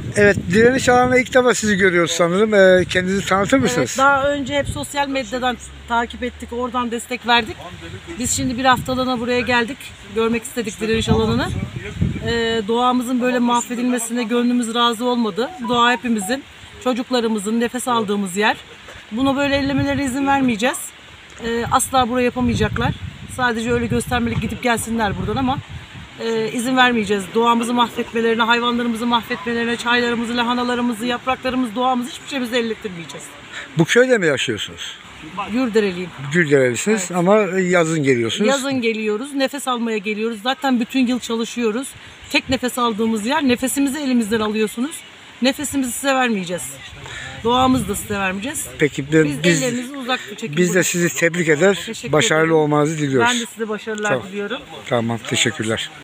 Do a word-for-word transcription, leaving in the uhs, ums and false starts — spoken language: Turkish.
Evet, direniş alanına ilk defa sizi görüyoruz sanırım. Ee, kendinizi tanıtır mısınız? Evet, daha önce hep sosyal medyadan takip ettik, oradan destek verdik. Biz şimdi bir haftalığına buraya geldik, görmek istedik direniş alanını. Ee, doğamızın böyle mahvedilmesine gönlümüz razı olmadı. Doğa hepimizin, çocuklarımızın nefes aldığımız yer. Buna böyle ellemelere izin vermeyeceğiz. Ee, asla buraya yapamayacaklar. Sadece öyle göstermelik gidip gelsinler buradan ama e, izin vermeyeceğiz. Doğamızı mahvetmelerine, hayvanlarımızı mahvetmelerine, çaylarımızı, lahanalarımızı, yapraklarımızı, doğamızı hiçbir şeyimizi ellettirmeyeceğiz. Bu köyde mi yaşıyorsunuz? Gürdereliyim. Gülderelisiniz, Evet. ama yazın geliyorsunuz. Yazın geliyoruz, nefes almaya geliyoruz. Zaten bütün yıl çalışıyoruz. Tek nefes aldığımız yer, nefesimizi elimizden alıyorsunuz. Nefesimizi size vermeyeceğiz. Doğamızı da size vermeyeceğiz. Peki biz, Biz, biz, ellerinizi uzak çekin. biz de sizi tebrik eder, Teşekkür başarılı ederim. olmanızı diliyoruz. Ben de size başarılar Tamam. diliyorum. Tamam, teşekkürler.